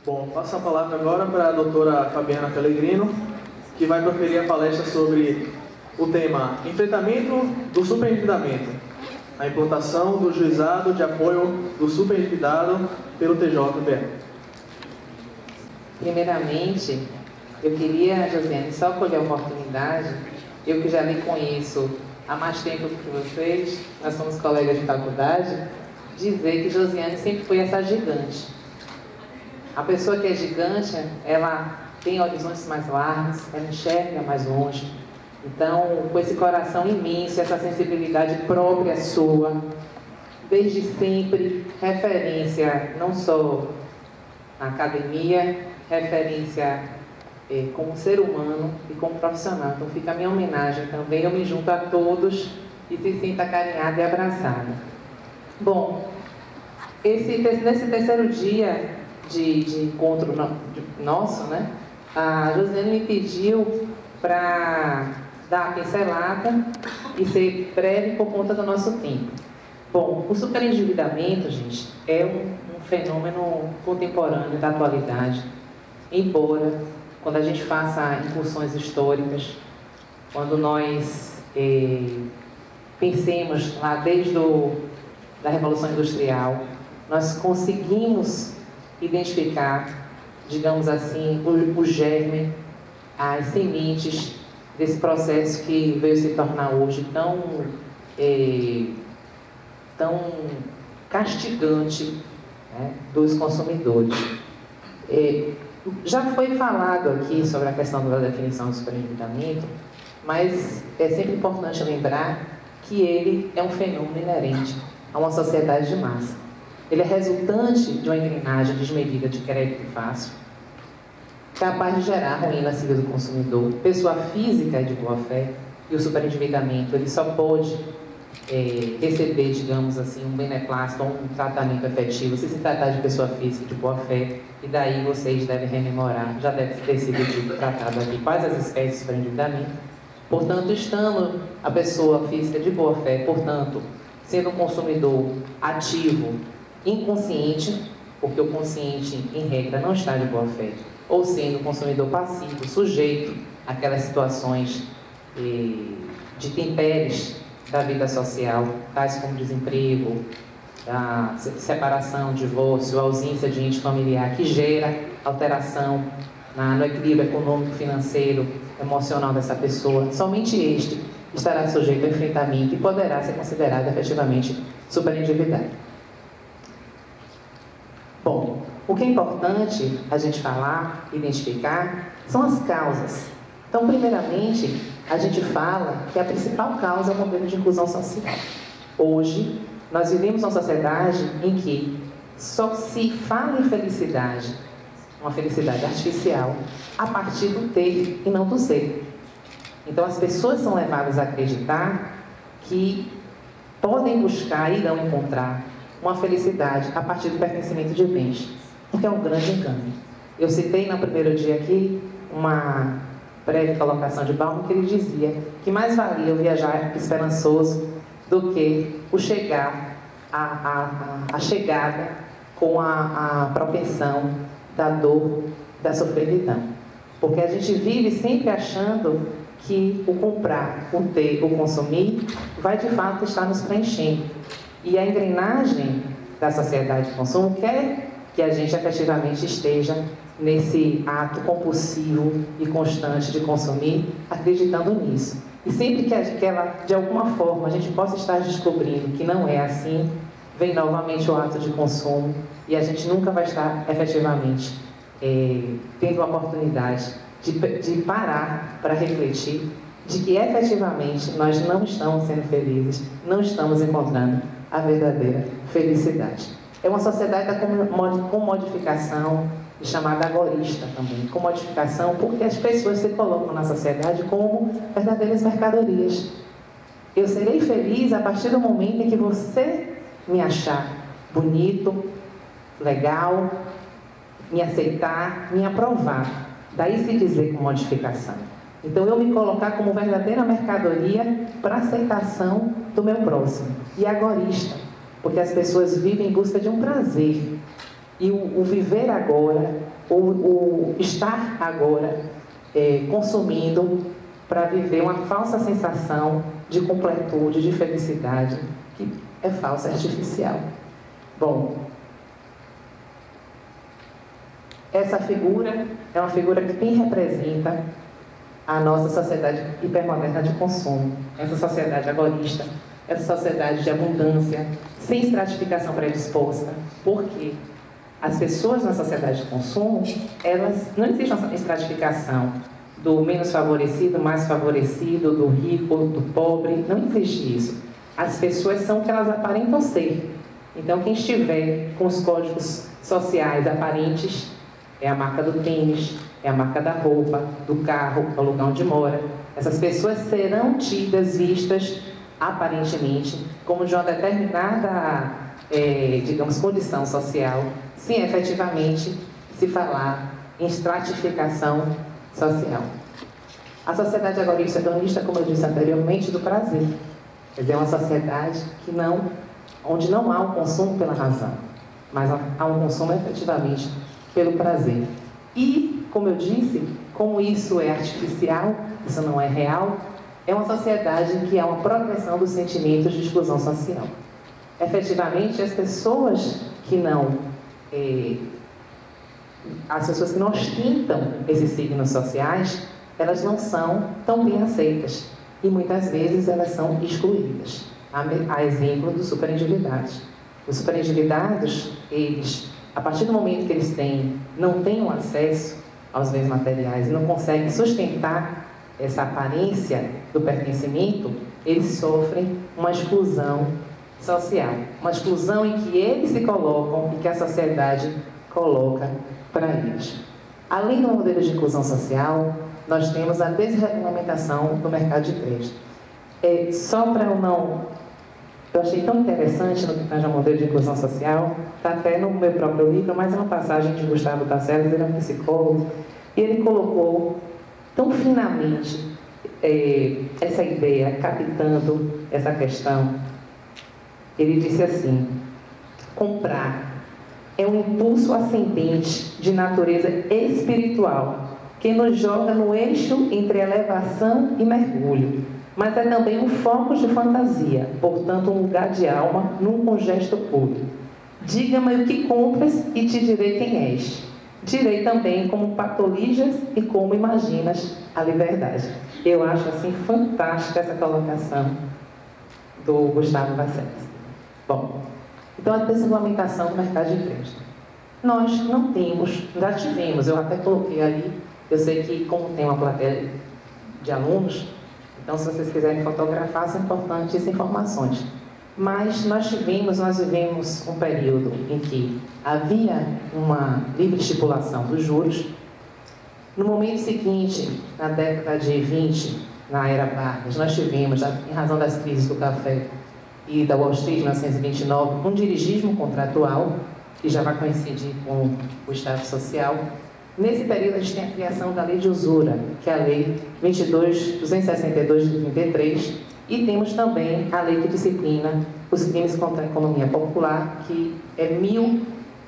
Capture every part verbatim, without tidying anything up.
Bom, passo a palavra agora para a doutora Fabiana Pellegrino, que vai proferir a palestra sobre o tema Enfrentamento do Superendividamento, a implantação do juizado de apoio do superendividado pelo T J B. Primeiramente, eu queria, Josiane, só colher a oportunidade, eu que já lhe conheço há mais tempo do que vocês, nós somos colegas de faculdade, dizer que Josiane sempre foi essa gigante. A pessoa que é gigante, ela tem horizontes mais largos, ela enxerga mais longe. Então, com esse coração imenso, essa sensibilidade própria sua, desde sempre, referência não só na academia, referência eh, como ser humano e como profissional. Então, fica a minha homenagem também, eu me junto a todos e se sinta acarinhada e abraçada. Bom, esse, nesse terceiro dia de, de encontro no, de, nosso, né, a Josiane me pediu para dar a pincelada e ser breve por conta do nosso tempo. Bom, o superendividamento, gente, é um, um fenômeno contemporâneo da atualidade, embora, quando a gente faça incursões históricas, quando nós eh, pensemos lá desde o, da Revolução Industrial, nós conseguimos identificar, digamos assim, o, o germe, as sementes desse processo que veio se tornar hoje tão, é, tão castigante, né, dos consumidores. É, já foi falado aqui sobre a questão da definição do superendividamento, mas é sempre importante lembrar que ele é um fenômeno inerente a uma sociedade de massa. Ele é resultante de uma engrenagem desmedida de crédito fácil, capaz de gerar ruína na vida do consumidor, pessoa física de boa-fé, e o superendividamento ele só pode é, receber, digamos assim, um beneplácito ou um tratamento efetivo se se tratar de pessoa física de boa-fé, e daí vocês devem rememorar, já deve ter sido dito, tratado aqui, quais as espécies de superendividamento. Portanto, estando a pessoa física de boa-fé, portanto, sendo um consumidor ativo, inconsciente, porque o consciente, em regra, não está de boa-fé, ou sendo consumidor passivo, sujeito àquelas situações eh, de intempéries da vida social, tais como desemprego, a separação, divórcio, ausência de ente familiar, que gera alteração na, no equilíbrio econômico, financeiro, emocional dessa pessoa. Somente este estará sujeito ao enfrentamento e poderá ser considerado efetivamente superendividado. Bom, o que é importante a gente falar, identificar, são as causas. Então, primeiramente, a gente fala que a principal causa é o modelo de inclusão social. Hoje, nós vivemos uma sociedade em que só se fala em felicidade, uma felicidade artificial, a partir do ter e não do ser. Então, as pessoas são levadas a acreditar que podem buscar e irão encontrar uma felicidade a partir do pertencimento de bens, porque é um grande engano. Eu citei no primeiro dia aqui uma breve colocação de Bauman, que ele dizia que mais valia o viajar esperançoso do que o chegar, a, a, a, a chegada com a, a propensão da dor, da sofreguidão. Porque a gente vive sempre achando que o comprar, o ter, o consumir, vai de fato estar nos preenchendo. E a engrenagem da sociedade de consumo quer que a gente efetivamente esteja nesse ato compulsivo e constante de consumir, acreditando nisso. E sempre que, a, que ela, de alguma forma, a gente possa estar descobrindo que não é assim, vem novamente o ato de consumo e a gente nunca vai estar efetivamente é, tendo a oportunidade de, de parar para refletir de que efetivamente nós não estamos sendo felizes, não estamos encontrando a verdadeira felicidade. É uma sociedade com modificação, chamada agorista também, com modificação porque as pessoas se colocam na sociedade como verdadeiras mercadorias. Eu serei feliz a partir do momento em que você me achar bonito, legal, me aceitar, me aprovar. Daí se dizer com modificação. Então eu me colocar como verdadeira mercadoria para aceitação do meu próximo. E agorista, porque as pessoas vivem em busca de um prazer. E o, o viver agora, o, o estar agora é, consumindo para viver uma falsa sensação de completude, de felicidade, que é falsa, é artificial. Bom, essa figura é uma figura que bem representa a nossa sociedade hipermoderna de consumo, essa sociedade agorista, essa sociedade de abundância, sem estratificação predisposta. Por quê? As pessoas na sociedade de consumo, elas, não existe uma estratificação do menos favorecido, mais favorecido, do rico, do pobre, não existe isso. As pessoas são o que elas aparentam ser. Então, quem estiver com os códigos sociais aparentes é a marca do tênis, é a marca da roupa, do carro, é o lugar onde mora. Essas pessoas serão tidas, vistas, aparentemente, como de uma determinada, é, digamos, condição social, sem efetivamente se falar em estratificação social. A sociedade agorista hedonista, como eu disse anteriormente, do prazer. Quer dizer, é uma sociedade que não, onde não há um consumo pela razão, mas há um consumo efetivamente pelo prazer. E, como eu disse, como isso é artificial, isso não é real, é uma sociedade que há uma progressão dos sentimentos de exclusão social. Efetivamente, as pessoas que não, eh, as pessoas que não ostentam esses signos sociais, elas não são tão bem aceitas e muitas vezes elas são excluídas. A exemplo dos superendividados. Os superendividados, eles, a partir do momento que eles têm, não têm um acesso aos bens materiais e não conseguem sustentar essa aparência do pertencimento, eles sofrem uma exclusão social, uma exclusão em que eles se colocam e que a sociedade coloca para eles. Além do modelo de inclusão social, nós temos a desregulamentação do mercado de crédito. É, só para eu não... Eu achei tão interessante no que tange ao modelo de inclusão social, está até no meu próprio livro, mas é uma passagem de Gustavo Tassellas, ele é um psicólogo, e ele colocou tão finamente é, essa ideia, captando essa questão. Ele disse assim: comprar é um impulso ascendente de natureza espiritual que nos joga no eixo entre elevação e mergulho, mas é também um foco de fantasia, portanto um lugar de alma num congesto puro. Diga-me o que compras e te direi quem és. Direi também como patolijas e como imaginas a liberdade. Eu acho assim fantástica essa colocação do Gustavo Tassellas. Bom, então a desregulamentação do mercado de crédito. Nós não temos, já tivemos, eu até coloquei ali, eu sei que como tem uma plateia de alunos, então se vocês quiserem fotografar, são importantes essas informações. Mas nós tivemos, nós vivemos um período em que havia uma livre estipulação dos juros. No momento seguinte, na década de vinte, na era Vargas, nós tivemos, em razão das crises do café e da Wall Street, em mil novecentos e vinte e nove, um dirigismo contratual, que já vai coincidir com o Estado Social. Nesse período, a gente tem a criação da Lei de Usura, que é a Lei vinte e dois mil duzentos e sessenta e dois de trinta e três, e temos também a lei que disciplina os crimes contra a economia popular, que é mil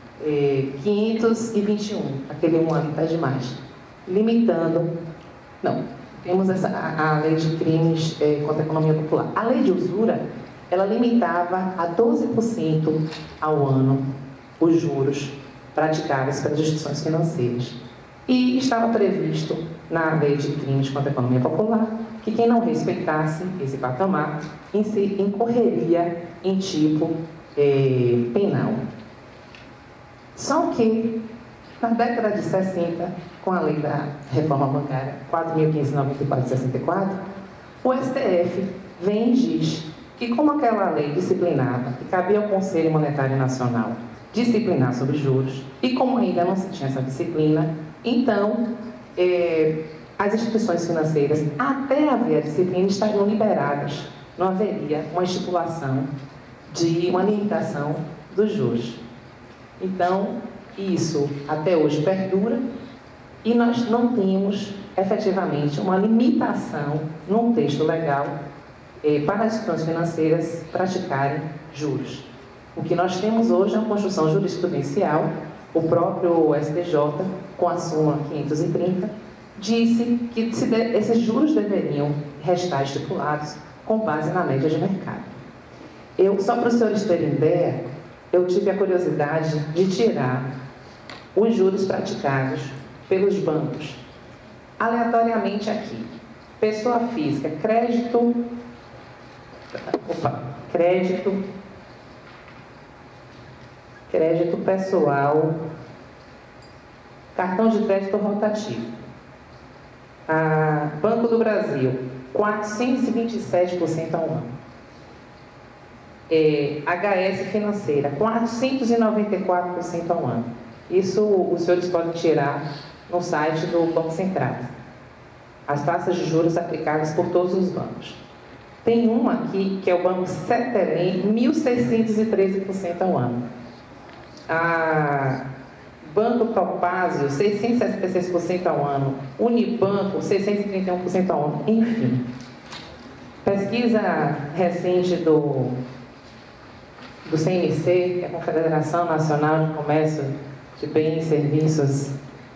quinhentos e vinte e um, aquele um ali está demais, limitando, não, temos essa, a, a lei de crimes é, contra a economia popular. A lei de usura, ela limitava a doze por cento ao ano os juros praticados pelas instituições financeiras. E estava previsto na lei de crimes contra a economia popular que quem não respeitasse esse patamar em si incorreria em tipo eh, penal. Só que, na década de sessenta, com a lei da reforma bancária quatro mil quinhentos e noventa e quatro de sessenta e quatro, o S T F vem e diz que, como aquela lei disciplinava que cabia ao Conselho Monetário Nacional disciplinar sobre juros, e como ainda não se tinha essa disciplina, então eh, as instituições financeiras, até haver a disciplina, estariam liberadas. Não haveria uma estipulação de uma limitação dos juros. Então, isso até hoje perdura e nós não temos efetivamente uma limitação num texto legal eh, para as instituições financeiras praticarem juros. O que nós temos hoje é uma construção jurisprudencial O próprio S T J, com a súmula quinhentos e trinta, disse que se de, esses juros deveriam restar estipulados com base na média de mercado. Eu, só para os senhores terem ideia, eu tive a curiosidade de tirar os juros praticados pelos bancos, aleatoriamente aqui. Pessoa física, crédito, opa, crédito, crédito pessoal, cartão de crédito rotativo. A Banco do Brasil, quatrocentos e vinte e sete por cento ao ano. É, H S Financeira, quatrocentos e noventa e quatro por cento ao ano. Isso os senhores podem tirar no site do Banco Central. As taxas de juros aplicadas por todos os bancos. Tem uma aqui, que é o Banco Cetelem, mil seiscentos e treze por cento ao ano. A Banco Topázio, seiscentos e sessenta e seis por cento ao ano. Unibanco, seiscentos e trinta e um por cento ao ano. Enfim. Pesquisa recente do, do C N C, que é a Confederação Nacional de Comércio de Bens e Serviços,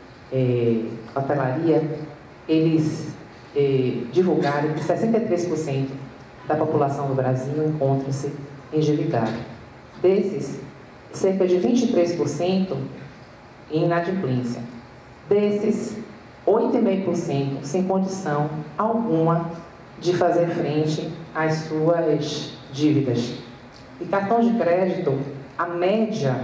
eh, Hotelaria, eles eh, divulgaram que sessenta e três por cento da população do Brasil encontra-se endividada. Desses, cerca de vinte e três por cento em inadimplência. Desses, oito vírgula cinco por cento sem condição alguma de fazer frente às suas dívidas. E cartão de crédito, a média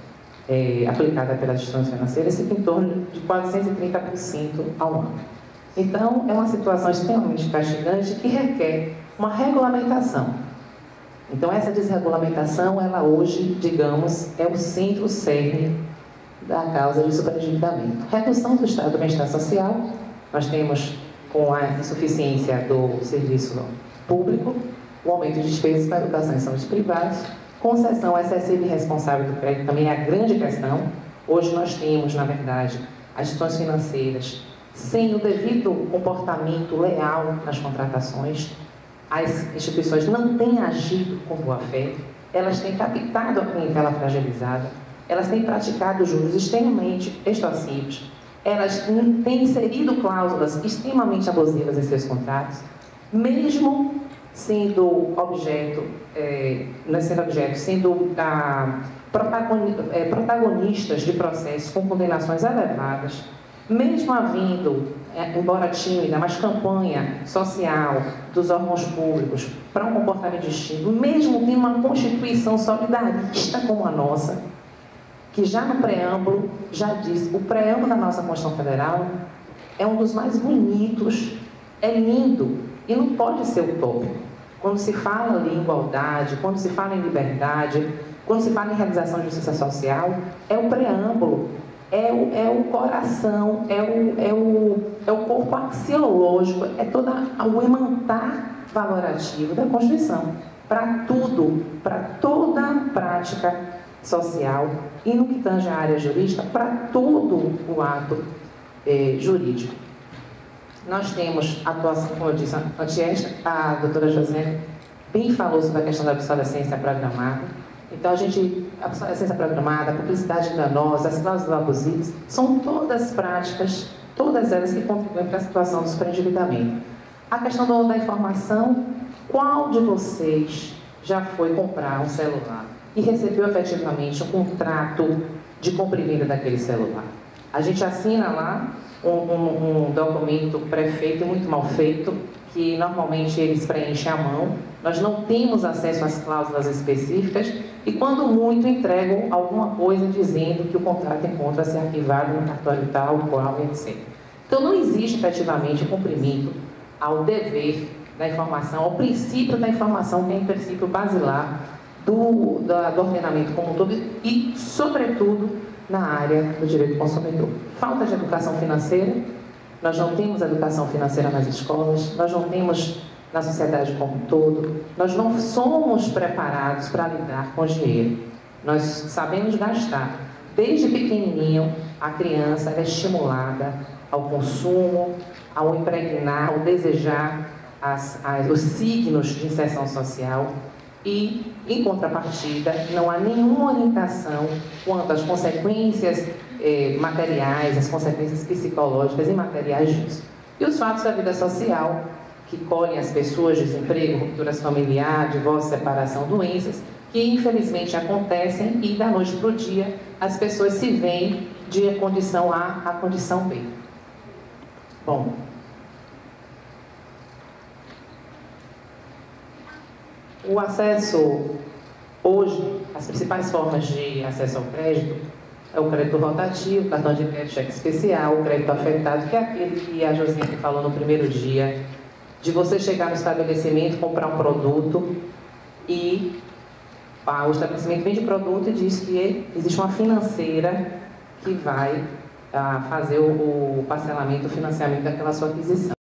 é, aplicada pelas instituições financeiras fica em torno de quatrocentos e trinta por cento ao ano. Então, é uma situação extremamente castigante que requer uma regulamentação. Então, essa desregulamentação, ela hoje, digamos, é o centro cerne da causa de superendividamento. Redução do estado do bem-estar social, nós temos, com a insuficiência do serviço público, o aumento de despesas com a educação em saúde privados, concessão excessiva e irresponsável do crédito também é a grande questão. Hoje nós temos, na verdade, as instituições financeiras sem o devido comportamento leal nas contratações. As instituições não têm agido com boa-fé, elas têm captado a clientela fragilizada, elas têm praticado juros extremamente extorsivos, elas têm inserido cláusulas extremamente abusivas em seus contratos, mesmo sendo objeto, é, não é sendo objeto, sendo ah, protagoni é, protagonistas de processos com condenações elevadas, mesmo havendo, é, embora tímida, mas campanha social dos órgãos públicos para um comportamento distinto, mesmo tendo uma Constituição solidarista como a nossa, que já no preâmbulo, já diz, o preâmbulo da nossa Constituição Federal é um dos mais bonitos, é lindo e não pode ser utópico. Quando se fala ali em igualdade, quando se fala em liberdade, quando se fala em realização de justiça social, é o preâmbulo, é o, é o coração, é o, é, o, é o corpo axiológico, é todo o imantar valorativo da Constituição, para tudo, para toda a prática social e no que tange a área jurídica, para todo o ato eh, jurídico. Nós temos atuação, como eu disse antes, a doutora José bem falou sobre a questão da obsolescência programada. Então, a gente, a obsolescência programada, a publicidade enganosa, as cláusulas abusivas, são todas práticas, todas elas que contribuem para a situação do superendividamento. A questão do, da informação, qual de vocês já foi comprar um celular e recebeu efetivamente um contrato de compra e venda daquele celular? A gente assina lá um, um, um documento pré-feito, muito mal feito, que normalmente eles preenchem à mão. Nós não temos acesso às cláusulas específicas e, quando muito, entregam alguma coisa dizendo que o contrato encontra-se arquivado no cartório tal, qual, etcétera. Então, não existe efetivamente o cumprimento ao dever da informação, ao princípio da informação, que é o princípio basilar do, da, do ordenamento como um todo e, sobretudo, na área do direito do consumidor. Falta de educação financeira, nós não temos educação financeira nas escolas, nós não temos na sociedade como um todo, nós não somos preparados para lidar com o dinheiro. Nós sabemos gastar. Desde pequenininho, a criança é estimulada ao consumo, ao impregnar, ao desejar as, as, os signos de inserção social. e, em contrapartida, não há nenhuma orientação quanto às consequências eh, materiais, as consequências psicológicas e materiais disso. E os fatos da vida social, que colhem as pessoas, desemprego, rupturas familiares, divórcio, separação, doenças, que infelizmente acontecem e da noite para o dia as pessoas se veem de condição A à condição B. Bom, o acesso, hoje, as principais formas de acesso ao crédito é o crédito rotativo, cartão de crédito, cheque especial, o crédito afetado, que é aquele que a Josiane falou no primeiro dia, de você chegar no estabelecimento, comprar um produto e ah, o estabelecimento vende produto e diz que existe uma financeira que vai ah, fazer o, o parcelamento, o financiamento daquela sua aquisição.